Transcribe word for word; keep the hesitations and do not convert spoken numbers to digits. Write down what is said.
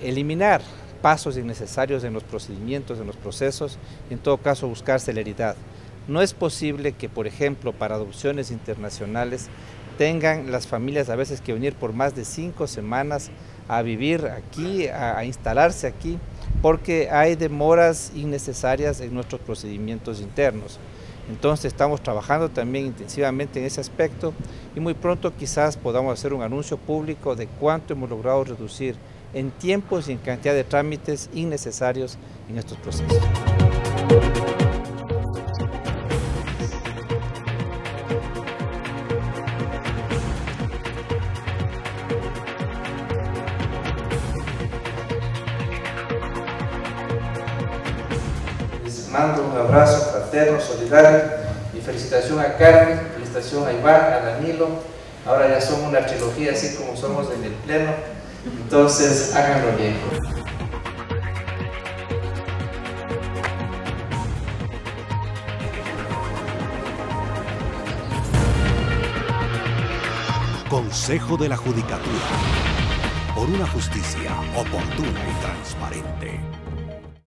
eliminar pasos innecesarios en los procedimientos, en los procesos, y en todo caso buscar celeridad. No es posible que, por ejemplo, para adopciones internacionales tengan las familias a veces que venir por más de cinco semanas a vivir aquí, a, a instalarse aquí, porque hay demoras innecesarias en nuestros procedimientos internos. Entonces estamos trabajando también intensivamente en ese aspecto y muy pronto quizás podamos hacer un anuncio público de cuánto hemos logrado reducir en tiempos y en cantidad de trámites innecesarios en estos procesos. Les mando un abrazo fraterno, solidario, y felicitación a Carmen, felicitación a Iván, a Danilo. Ahora ya somos una trilogía así como somos en el pleno, entonces háganlo bien. Consejo de la Judicatura, por una justicia oportuna y transparente.